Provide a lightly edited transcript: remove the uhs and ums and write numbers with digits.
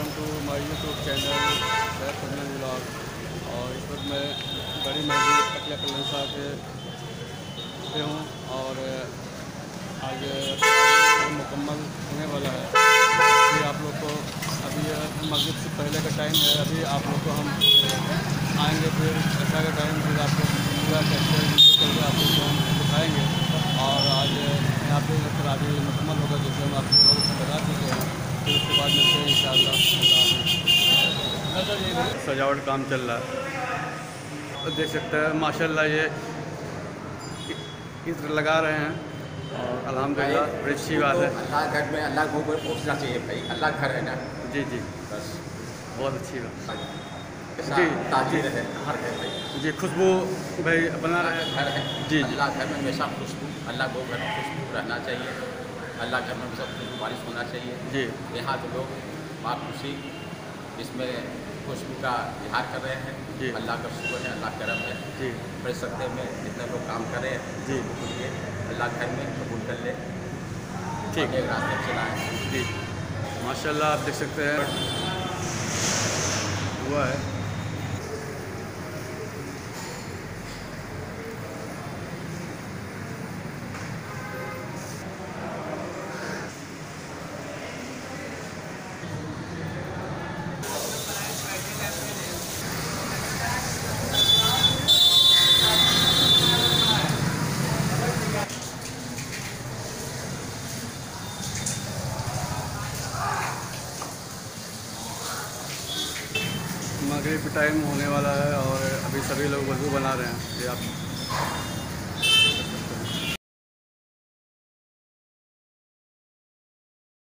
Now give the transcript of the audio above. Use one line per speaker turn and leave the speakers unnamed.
Welcome to my YouTube channel Saif Fazlan vlog. और इस वक्त मैं बड़ी मस्जिद अकिया कलंसा पे हूँ और आज मुकम्मल होने वाला है। अभी आप लोग को अभी मस्जिद से पहले का टाइम है। अभी आप लोग को हम आएंगे, फिर ऐसा का टाइम, फिर आपको पूरा कैसे करके आप लोग को हम दिखाएँगे। और आज यहाँ पे फिर अभी मुकम्मल होगा, जैसे हम आप लोगों को बता चुके हैं। फिर उसके बाद मिलते हैं इंशाअल्लाह। सजावट काम चल रहा है, तो देख सकते हैं माशाल्लाह ये इत्र लगा रहे हैं और अल्हम्दुलिल्लाह बड़ी अच्छी बात है।
अल्लाह घर में अल्लाह को पहुँचना चाहिए भाई, अल्लाह घर है ना।
जी जी,
बस
बहुत अच्छी बात
जी
जी
है, हर घर भाई
जी। खुशबू भाई बना रहे हैं।
घर है
जी जी,
अल्लाह घर में हमेशा खुशबू, अल्लाह को घर में खुशबू रहना चाहिए। अल्लाह घर में सब खुशबू बारिश होना चाहिए
जी
यहाँ तो लोग बात खुशी इसमें खुशबू का इजहार कर रहे हैं
जी।
अल्लाह का शुक्र है, अल्लाह करम है।
जी
बड़े सत्ते में जितने लोग काम कर रहे हैं
जी,
ये अल्लाह घर में कबूल कर ले,
ठीक
एक रास्ते चलाएँ।
जी। माशाल्लाह आप देख सकते हैं हुआ है। मगरिब टाइम होने वाला है और अभी सभी लोग वज़ू बना रहे हैं। ये आप